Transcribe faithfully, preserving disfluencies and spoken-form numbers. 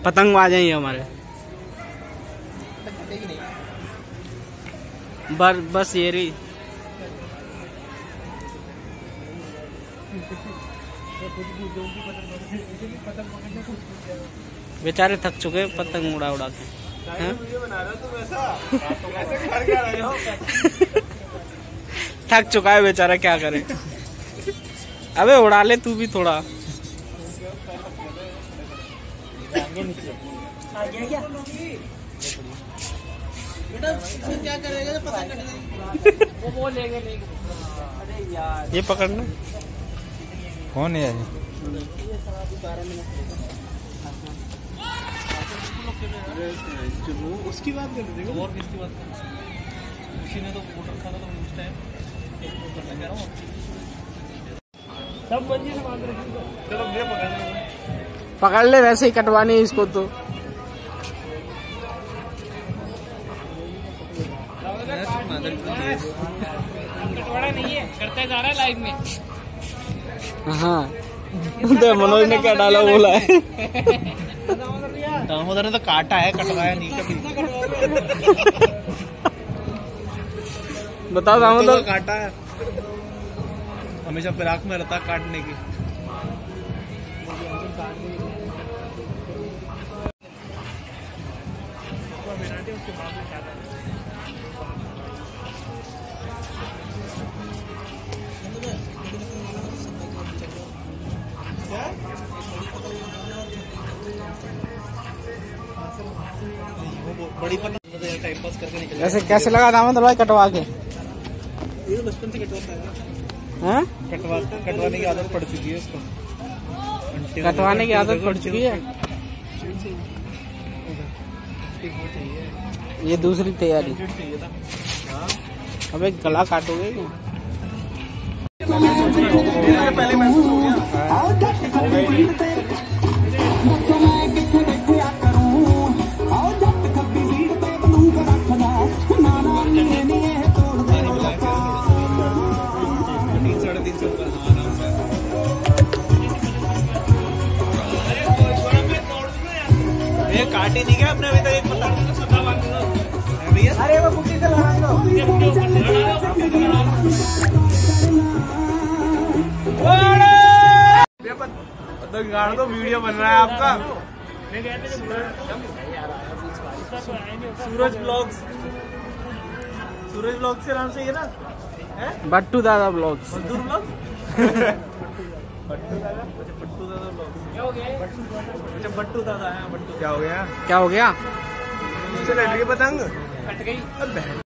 पतंग आ जाएंगे हमारे। बर, बस ये रही। बेचारे थक चुके पतंग उड़ा उड़ा के। थक चुका है बेचारा, क्या करे। अबे उड़ा ले तू भी थोड़ा। क्या करेगा पता वो वो लेंगे लेंगे। अरे यार ये पकड़ना कौन है? उसकी बात कर रहे थे और किसकी बात कर? उसी ने तो फोटो रखा था तो उस टाइम करना कह रहा हूँ सब बंजी से बात रखी। चलो मैं पकड़ पकड़ ले, वैसे ही कटवानी है इसको तो। कटवाना नहीं है, करते जा रहा है लाइव में। हाँ तो मनोज ने क्या डाला बोला है। दामोदर ने तो काटा है, कटवाया नहीं कभी। बताओ दामोदर। तो काटा है, हमेशा फिराक में रहता काटने की। बड़ी टाइम पास करके निकल। ऐसे कैसे लगा दामोदर भाई कटवा के? ये तो बचपन से कटवाता है। हाँ? कटवा कटवाने की आदत पड़ चुकी है इसको। कटवाने की आदत पड़ चुकी है। ये दूसरी तैयारी। अबे गला काटोगे क्या? पहले महसूस हो गया। काटे नहीं क्या अपने अभी तक? एक पता भैया। अरे वो बुट्टी से लगा दो। तो गाड़ दो, वीडियो बन रहा है आपका। सूरज ब्लॉग्स, सूरज ब्लॉग्स के नाम से ये ना बट्टू दादा ब्लॉग्स। मजदूर ब्लॉग्स। बट्टू दादा, बट्टू दादा ब्लॉग्स। क्या हो गया? अच्छा बट्टू दादा है। बट्टू क्या हो गया? क्या हो गया? मुझसे लड़ रही है पतंग, कट गई।